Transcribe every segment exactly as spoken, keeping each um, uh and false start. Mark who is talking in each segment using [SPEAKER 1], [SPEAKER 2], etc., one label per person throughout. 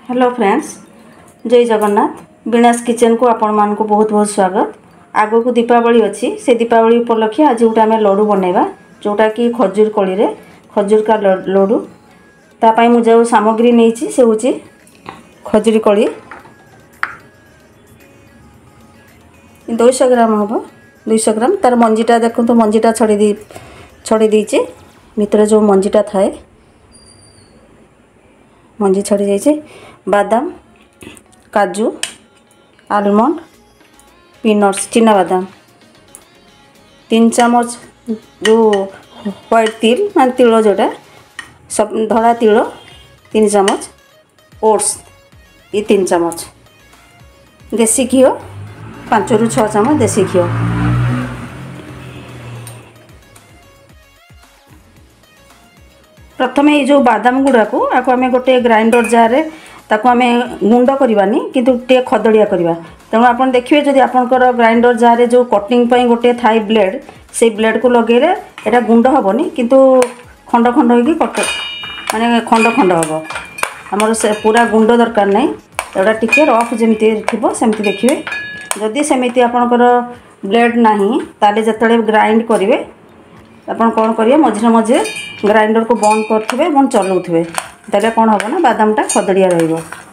[SPEAKER 1] Hello friends, जय जगन्नाथ। विनाश kitchen को आपण मान को बहुत बहुत स्वागत। आगो को दीपावली अच्छी से दीपावली उपलक्षे आज गोटे आम लड्डू बनैबा जोटा कि खजूर कली रे खजूर का लड्डू। तापाई मु जो सामग्री नहीं से हूँ खजूर कली दो सौ ग्राम हम दो सौ ग्राम तार मंजीटा देखो तो मंजीटा छड़ी दी छड़ी दीचे भितर जो मंजीटा थाए मंजी छड़ी जाइए। बादाम, काजू, आलमंड, पीनट्स, चिना बादाम, तीन चम्मच जो व्हाइट तिल मान तिल जोटा सब धड़ा तिल तीन चम्मच, ओट्स ये तीन चम्मच, देसी घी पाँच रु छः चम्मच देसी घी। प्रथम ये जो बादाम गुड़ा को आको आम गोटे ग्राइंडर जार ताको आम गुंड करवानी किंतु टे खदड़िया करवा। तेणु आप देखिए जदि आपंकर ग्राइंडर जार जो कटिंग गोटे थाई ब्लेड से ब्लेड को लगे यहाँ गुंड हेनी किंतु खंड खंड हो कट माने खंड खंड हम आमर से पूरा गुंड दरकार नहीं एटा टिके रफ जमी थी सेमती देखिए। जदि सेमती आपंकर ब्लेड नहीं ताले जिते ग्राइंड करेंगे आपन कौन करिए मझे मझे ग्राइंडर को बंद करते बंद चलाउे ताले कौन हम ना बादामटा खदड़िया रहिबो।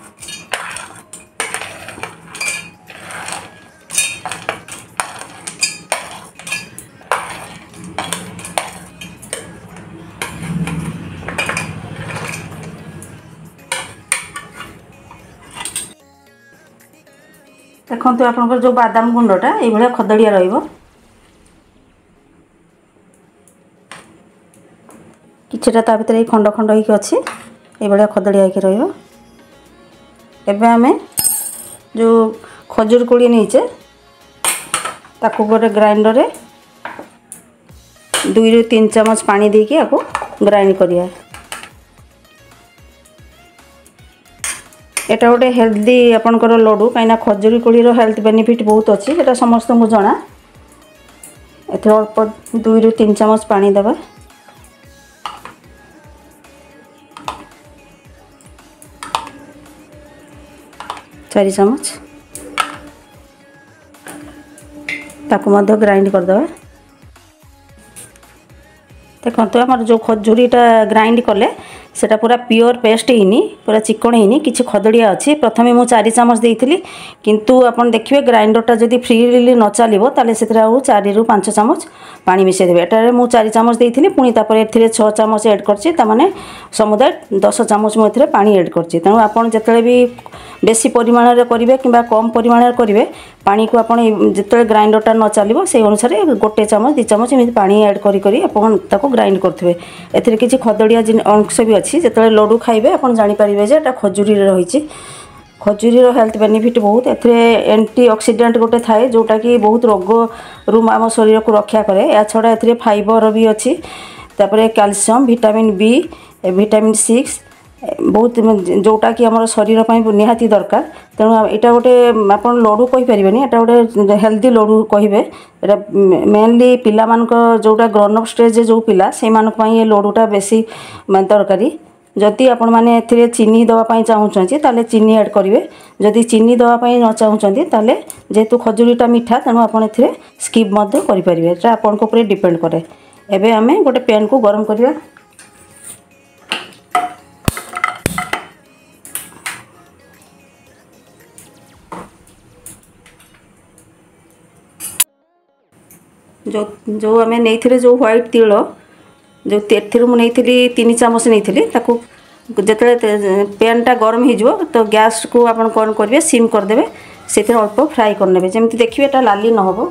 [SPEAKER 1] देखो आपनकर जो बादाम गुंडटा ये भाया खदड़िया रहिबो। किछटा ता भीतर खंड खंड होइक अच्छी ये खदड़िया होइक रहिबो। एबे आमे जो खजूर कोड़ी नहींचे ताको गोटे ग्राइंडर रे दुई रु तीन चम्मच पानी देके आपको ग्राइंड करिया। एटा गोटे हेल्दी आपनकर लड्डू कहीं खजूरी कोड़ी हेल्थ बेनिफिट बहुत अच्छी एटा समस्त को जना। एथे अल्प दुई रु तीन चम्मच पानी देबा। चार चम्मच ताको मध्य ग्राइंड करदे। देखो आम जो खजूरीटा ग्राइंड कले सेटा पूरा प्योर पेस्ट होनी पूरा चिकन होनी किसी खदड़िया अच्छी। प्रथम मुझे चार चम्मच देती किंतु आपन देखिए ग्राइंडरटा जदि फ्रीली न चलो ताले से चार रु पाँच चम्मच पानी मिसई देवे। एटारे मुझे चार चम्मच देती पुणी तापर ए छः चम्मच एड कर समुदाय दस चम्मच मुझे पानी एड कर। तेणु आपड़ जिते भी बेसी परिमाण करेंगे कि कम परिमाण करेंगे पानी को आपड़ जिते ग्राइंडरटा न चलो से अनुसार गोटे चम्मच दि चम्मच एम पानी एड कर ग्राइंड करेंगे। ए किसी खदड़िया अंश भी अच्छी जिते लड्डू खाइबे आप जानीपारे जे खजूरी रही। खजूरी हेल्थ बेनिफिट बहुत ए एंटी ऑक्सीडेंट गोटे थाए जोटा कि बहुत रोग रु आम शरीर को रक्षा करे। या छड़ा ए फाइबर भी अच्छी तापर calcium vitamin B vitamin six बहुत जोटा कि आम शरीर निहाती दरकार। तेणु यहाँ गोटे आप लड्डू कहींपारे एटा गोटे हेल्दी लड्डू कहे मेनली पिला मान जोटा ग्रोन अप स्टेज जो पिला से ये लड्डूटा बेसी दरकारी। जदि आपण मैंने ए चीनी दवाई चाहूँगी ताले चीनी ऐड करेंगे। जदि चीनी दवाई न चाहूँगी ताले जेहेतु खजूरीटा मीठा तेणु आप स्किप करेंगे आपण को डिपेंड करे। एबे आमे गोटे पैन को गरम करिया। जो जो आम नहीं जो व्हाइट तिल जो तेर मुझे तीन चम्मच नहीं ताकू जिते पैनटा गरम हो तो गैस को आप कौन करेंगे सिम करदे से अल्प फ्राए करने जमी देखिए एटा लाली न हो।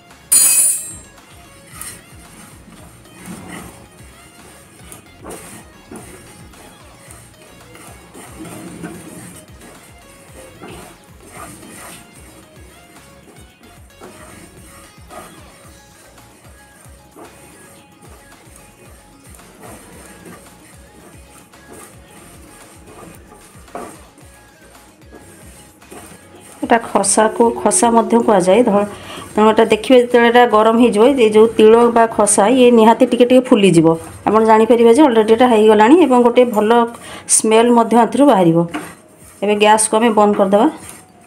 [SPEAKER 1] एटा खसा को खसा मध्य कह जाए। तेणु यहाँ देखिए जो गरम हो जो तिल बा खसा ये निहाती टिके टिके फुलीज आप जानीपर जे अलरेडी हो गला गोटे भल स्मेल बाहर। एबे गैस को हमें बंद कर देबा।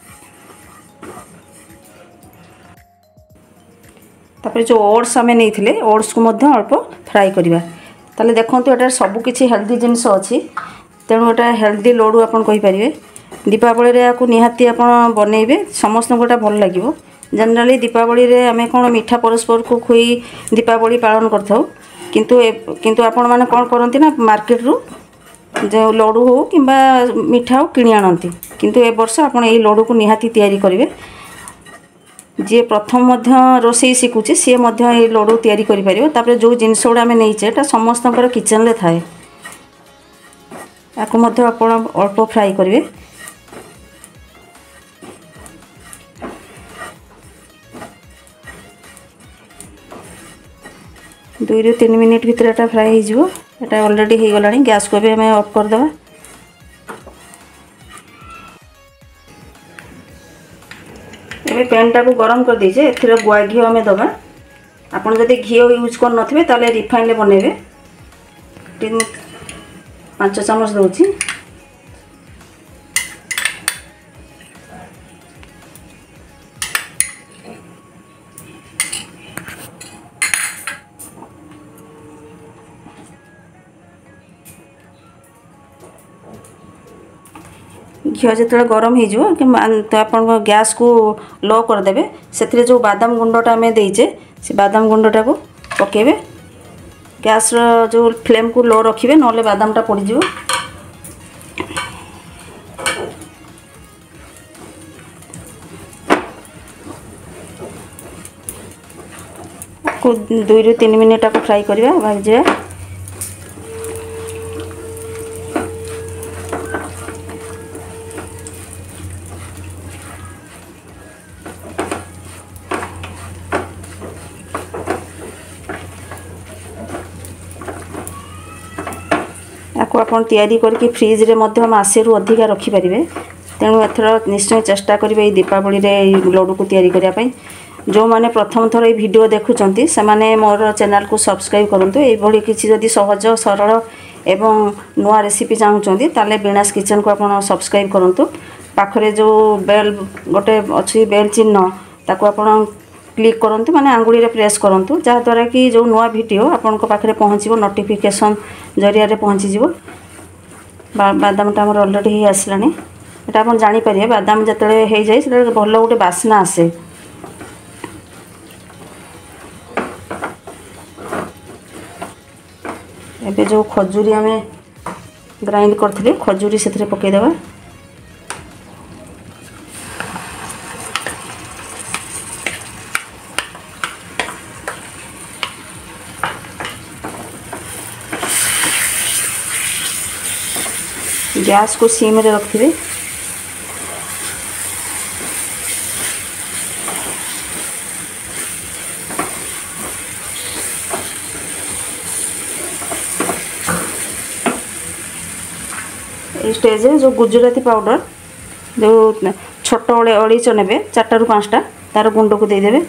[SPEAKER 1] तापर जो ओट्स आम नहीं ओट्स को मध्य अल्प फ्राए करवा। ताले देखो एटार सब किसी हेल्दी जिनस अच्छी तेणु एटा हेल्दी लड्डू आपन कहि परिबे। दीपावली रे याकू निहाती आपन बनइबे समस्त को भल लागिवो। जनरली दीपावली रे आमे कोन मीठा परस्पर को खुई दीपावली पालन करथाउ किंतु किंतु आपण माने कोन करंती ना मार्केट रु जो लड्डू हो किंबा मीठा हो किणी आनंती किंतु ए वर्ष आपण ए लड्डू को निहाती तैयारी करिवे। जे प्रथम मध्य रोषेई शिखुचे सी मध्य ए लड्डू तैयारी करि परिबो। तापर जो जिनस गुडा आमे नैचे एटा समस्तकर किचन रे थाए याकू मध्य आपण अल्प फ्राई करिवे। दुई रु तीन मिनिट भितर एटा फ्राई हो जिवो। एटा ऑलरेडी हो गलानी। गैस को भी हमें ऑफ कर देबा। एबे पैन टा को गरम कर दीजिए। एथिरे गुआ घी हमें दबा। आपन जदि घी यूज कर नथिबे ताले रिफाइन ले बनेबे। तीन पाँच चम्मच दउची। घी जो गरम हो तो आप गैस को लो करदे। से जो बादाम गुंडटा आम देचे से बादाम गुंडटा को पकेबे। गैस जो फ्लेम को लो रखिए ना बादामटा पड़ज। को दुई रु तीन मिनिट को फ्राई करवा भाजा। आपको आपन तैयारी करके फ्रिज रे मध्य मासे रु अधिका रखि परिबे। तेणु एथर निश्चय चेष्टा करिवे ए दीपावली रे लड्डू को तैयारी करिया पई। जो माने प्रथम थर ए वीडियो देखुचंती से माने मोर चैनल को सब्सक्राइब करंतु। ए भली किछि जदि सहज सरल एवं नुआ रेसिपी चाहूचंती ताले बीनास किचन को आपन सब्सक्राइब करंतु। पाखरे जो बेल गोटे अछि बेल चिन्ह ताको आपन क्लिक करंतु माने आंगुली रे प्रेस करंतु जहा द्वारा कि जो नुआ वीडियो आपन को पाखरे पहुँचीबो नोटिफिकेशन जरिया रे पहुँची जीवो। बा, बादाम टा हमर ऑलरेडी ही आसलानी। एटा आपन जानि परिए बादाम जतले हे जाय सेटा भलो गोटे बासना आसे। एबे जो खजूरी हमें ग्राइंड करथिले खजूरी सेथरे पके देबा। गैस को सीम रे रखिए। ये स्टेज जो गुजराती पाउडर जो छोट अड़ीच ने चार रु पाँचटा तार गुंड को देदेवे।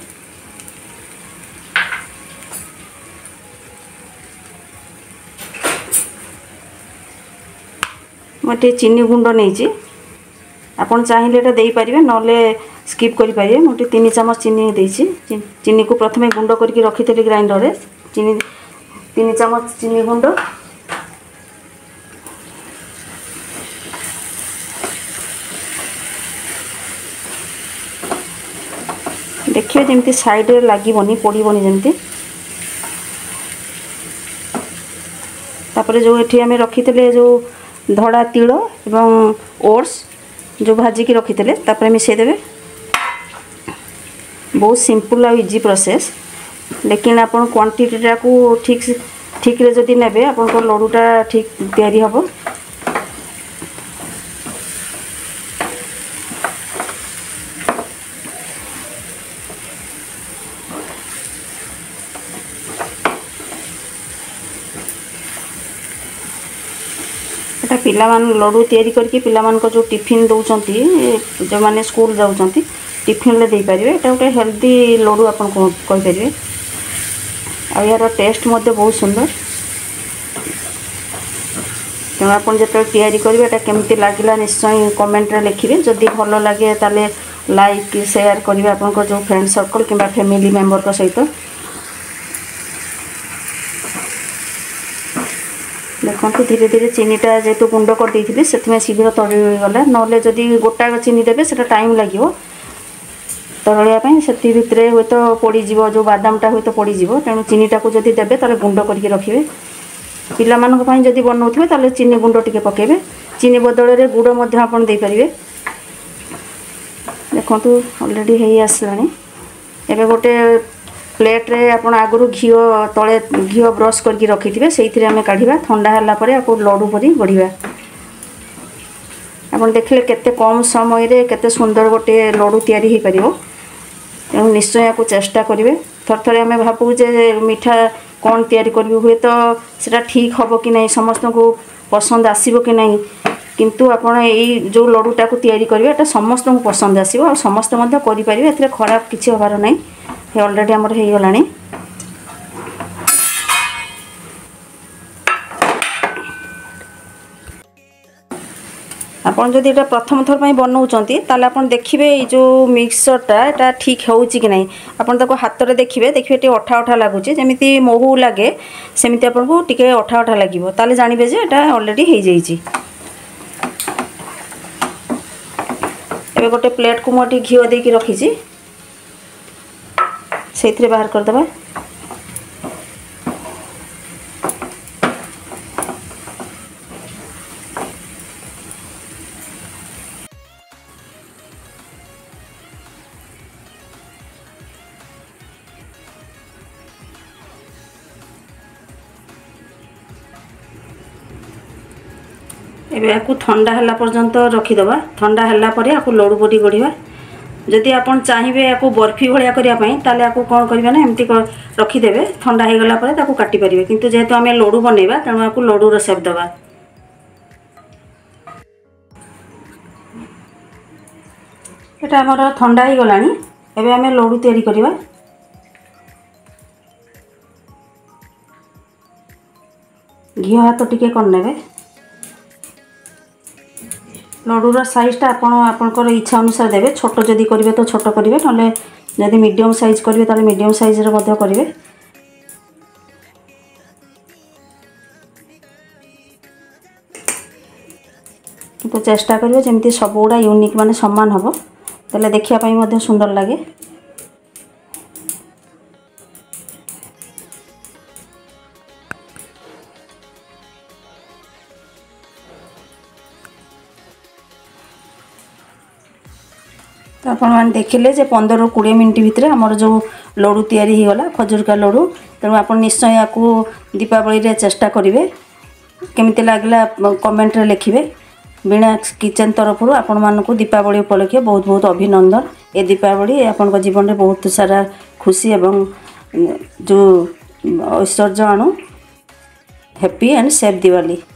[SPEAKER 1] मोटे चीनी गुंड नहीं आपन चाहिए एटा दे पारिबे नले स्किप करि पारिबे। मोटे तीन चम्मच चीनी देछि। चीनी को प्रथमे गुंड करके रखितली ग्राइंडर रे। चीनी तीन चम्मच चीनी गुंड देखिए जमती साइड रे लागबनी पड़ीबनी जमती। तापर जो एठी हमें रखितले जो धड़ा तिल एवं ओट्स जो भाजिकी रखिते तापर मिसई देवे। बहुत सिंपल और इजी प्रोसेस लेकिन आपन क्वांटिटीटा को ठीक ठीक रे जदि नेबे आपन को लड्डूटा ठीक तैयारी हबो। पिला मान लड्डू तैयारी करके पिला मान को जो टिफिन दौरान जो माने स्कूल जाऊँ टिफिन ले दे पारे। एटा गोटे हेल्दी लड्डू आपन को कहि परिबे। आ यार टेस्ट मध्य बहुत सुंदर। तेणु आप जो तैयारी करेंगे एटा केमती लगे निश्चय कमेंट लिखिए जदि भल लगे ताले लाइक शेयर करेंगे आपन जो फ्रेंड सर्कल कि फैमिली मेंबर सहित। देखो धीरे धीरे चीनीटा जेहेतु गुंड कर देती से शीघ्र तरलीगला ना जदि गोटा चीनी देवे से टाइम लगे तरलियापाई से भितर हे तो पड़ज जो बादामटा हे तो पड़ज तेणु चीनीटा को जदि देवे ताले गुंड करके रखिए। पिलामानंक जदि बनाऊे ताले चीनी गुंड टिके पकेबे चीनी बदल में गुड़ आपन दे पारिबे। देखो ऑलरेडी है आसलानी एबे गोटे प्लेट रे आपन आगुरु घी तले घी ब्रश करके रखिथिबे सेइथिरे आमे काढिबा ठंडा हला परे आपो लड्डू परी गढ़िबा। आपन देखले केते कम समय रे केते सुंदर गोटे लड्डू तयारी हे परिबो तेणु निश्चय आपको चेष्टा करेंगे। थर थे आम भावु जे मिठा कौन तैयारी करी हुए तो सेटा ठीक हम कि नहीं समस्त को पसंद आसो कि नहीं किंतु आपण यही जो लड्डूटा को तैयारी करेंगे एटा समस्त को पसंद आसो और समस्त करें ए खराब किसी हबार ना ऑलरेडी आमर हो गलानी। आपन जदि एटा प्रथम थर पई बनाउचंती ताले आपन देखिबे ए जो मिक्सचरटा एटा ठीक होउची कि नहीं आपन ताको हाथ रे देखिबे देखिबे टे अठा अठा लागुची जेमिति महू लागे सेमिति आपन को टिके अठा अठा लागिवो ताले जानिबे जे एटा ऑलरेडी हे जाईची। एबे गोटे प्लेट को मोटी घिओ देकी रखीची सेथिरे बाहर कर दबा। एबे आपको ठंडा हला पर्यंत रखीदबा ठंडा हला परे आपको लड्डू पटी गढ़िबा। जदि आपन चाहिए आपको बर्फी भलिया करिया पई ताले आपको कोन करबा ना एमती रखीदेवे ठंडा हो गला परे ताको काटी परिबे किंतु जेहेतु आमे लड्डू बनेबा तेणु आपको लड्डू रो शेप दबा। एटा हमर ठंडा हो गलानी एबे आमे लड्डू तैयारी करिबा। घी हाथ टिके कर नेबे लड्डूर साइजटा आपण आपणकर इच्छा अनुसार देवे छोट जदि करेंगे तो छोट करेंगे ना जदि मीडियम साइज करेंगे तो मीडियम साइज रे करेंगे। तो चेष्टा करेंगे जमी सब गुड़ा यूनिक माने समान हम तेल देखापी सुंदर लगे। तो आपने देखिले जे पंद्रह रु बीस मिनट भितर आमर जो लड्डू तैयारी हो गला खजूर का लड्डू तेणु आप निश्चय या दीपावली रे चेष्टा करेंगे केमिति लागला कमेंट रे लिखिबे। वीणा किचन तरफ आपण मानक दीपावली उपलक्षे बहुत बहुत अभिनंदन। ए दीपावली आपण जीवन में बहुत सारा खुशी एवं जो ऐश्वर्य आणु। Happy and safe Diwali.